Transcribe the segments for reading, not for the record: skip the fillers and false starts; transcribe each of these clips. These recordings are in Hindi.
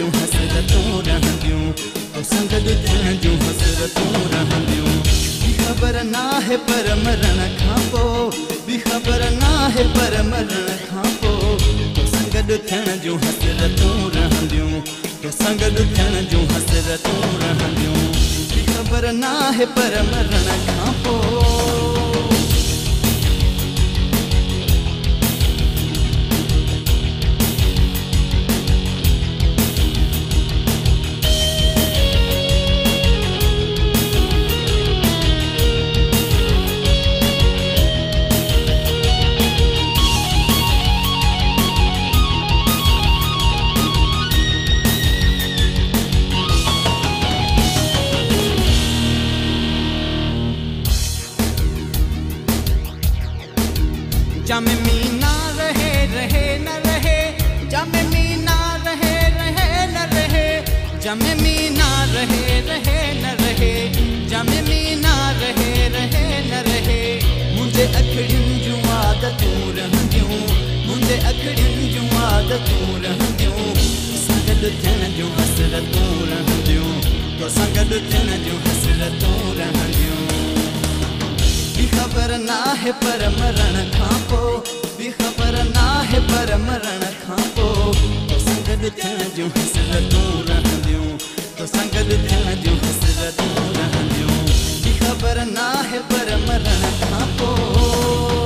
जूं हसरतूं रहंदियूं, तोसां गॾु थियण जूं हसरतूं रहंदियूं। बि ख़बर नाहे पर मरण खां पोइ, बि ख़बर नाहे पर मरण खां पोइ, तोसां गॾु थियण जूं हसरतूं रहंदियूं, तोसां गॾु थियण जूं हसरतूं रहंदियूं। बि ख़बर नाहे पर मरण खां पोइ। जामे मीना रहे रहे न रहे, जामे मीना रहे रहे न रहे, जामे मीना रहे रहे न रहे, जामे मीना रहे रहे न रहे। मुंहिंजे अखियुनि जूं आदतूं रहंदियूं, मुंहिंजे अखियुनि जूं आदतूं रहंदियूं, तोसां गॾु थियण जूं हसरतूं रहंदियूं, तोसां गॾु थियण जूं हसरतूं रहंदियूं। बि ख़बर नाहे पर मरण खां पोइ, बि ख़बर नाहे पर मरण खां पोइ, तोसां गॾु थियण जूं हसरतूं रहंदियूं, तोसां गॾु थियण जूं हसरतूं रहंदियूं। बि ख़बर नाहे पर मरण खां पोइ।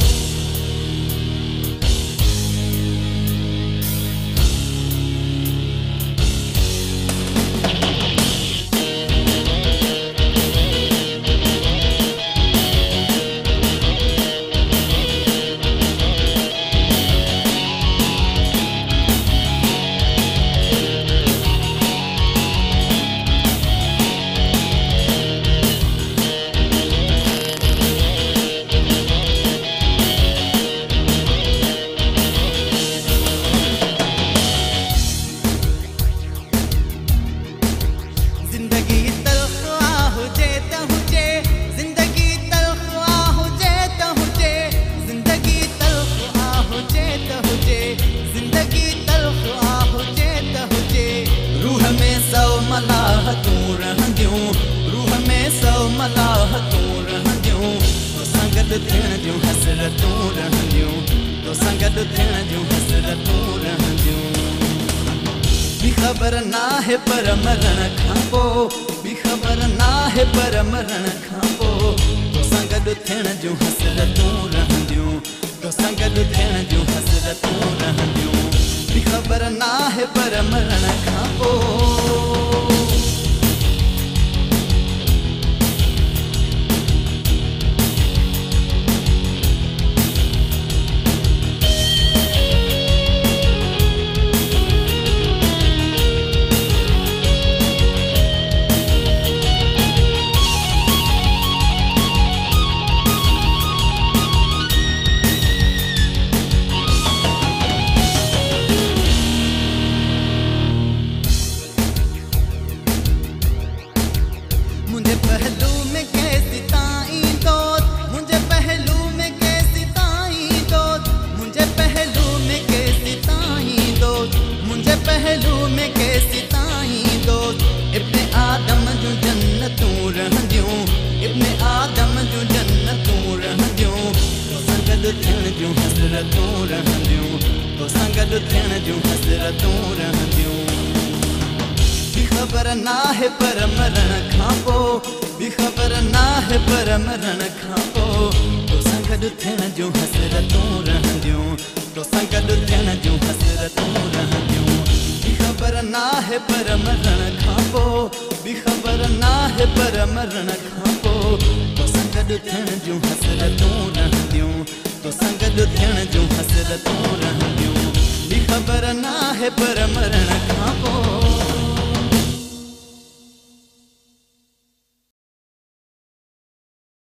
मलाहतूं रहंदियूं, रूह में सौ मलाहतूं रहंदियूं, तोसां गॾु थियण जूं हसरतूं रहंदियूं, तोसां गॾु थियण जूं हसरतूं रहंदियूं। बि ख़बर नाहे पर मरण खां पोइ, बि ख़बर नाहे पर मरण खां पोइ, तोसां गॾु थियण जूं हसरतूं रहंदियूं, तोसां गॾु थियण जूं हसरतूं रहंदियूं। बि ख़बर नाहे पर मरण खां पोइ। मुझे पहलू में कैसी ताई दोस्त, मुझे पहलू में कैसी ताई दोस्त, मुझे पहलू में कैसी ताई दोस्त, मुझे पहलू में कैसी ताई दोस्त। इब्ने आदम जूं जन्नतूं रहंदियूं, इब्ने आदम जूं जन्नतूं रहंदियूं, तोसां गॾु थियण जूं हसरतूं रहंदियूं, तोसां गॾु थियण जूं हसरतूं रहंदियूं। बि ख़बर नाहे पर मरण खां पोइ, बि ख़बर नाहे पर मरण खां पोइ, तोसां गॾु थियण जूं हसरतूं रहंदियूं, तोसां गॾु थियण जूं हसरतूं रहंदियूं। बि ख़बर नाहे पर मरण खां पोइ, बि ख़बर नाहे पर मरण खां पोइ, तोसां गॾु थियण जूं हसरतूं रहंदियूं, तोसां गॾु थियण जूं हसरतूं रहंदियूं। बि ख़बर नाहे पर मरण खां